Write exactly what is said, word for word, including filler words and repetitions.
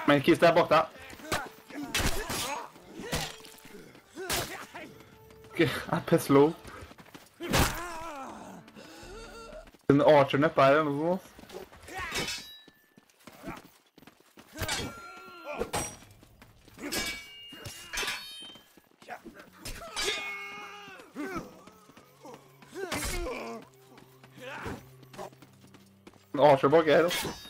Men kista er borte. Ok, jeg er slow. Den archer neppe er eller noe sånt. En archer bak her også.